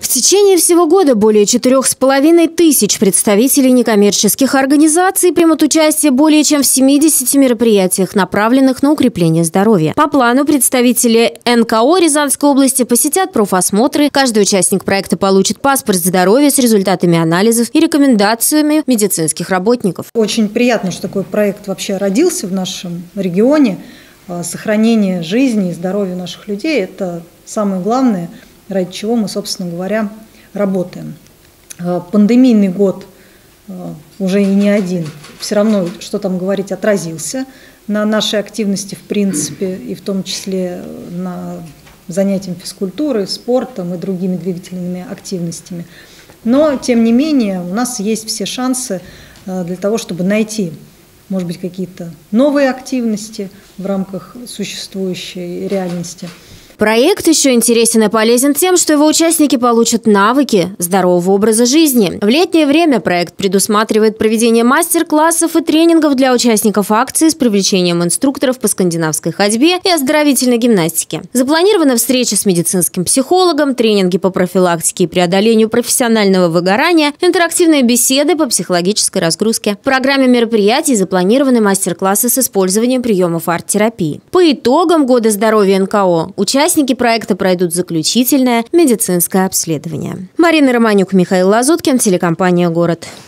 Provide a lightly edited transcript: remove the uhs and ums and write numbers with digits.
В течение всего года более 4,5 тысяч представителей некоммерческих организаций примут участие более чем в 70 мероприятиях, направленных на укрепление здоровья. По плану представители НКО Рязанской области посетят профосмотры. Каждый участник проекта получит паспорт здоровья с результатами анализов и рекомендациями медицинских работников. Очень приятно, что такой проект вообще родился в нашем регионе. Сохранение жизни и здоровья наших людей – это самое главное, ради чего мы, собственно говоря, работаем. Пандемийный год, уже и не один, все равно, что там говорить, отразился на нашей активности в принципе, и в том числе на занятиях физкультурой, спортом и другими двигательными активностями. Но, тем не менее, у нас есть все шансы для того, чтобы найти, может быть, какие-то новые активности в рамках существующей реальности. Проект еще интересен и полезен тем, что его участники получат навыки здорового образа жизни. В летнее время проект предусматривает проведение мастер-классов и тренингов для участников акции с привлечением инструкторов по скандинавской ходьбе и оздоровительной гимнастике. Запланирована встреча с медицинским психологом, тренинги по профилактике и преодолению профессионального выгорания, интерактивные беседы по психологической разгрузке. В программе мероприятий запланированы мастер-классы с использованием приемов арт-терапии. По итогам года здоровья НКО участники проекта пройдут заключительное медицинское обследование. Марина Романюк, Михаил Лазуткин, телекомпания «Город».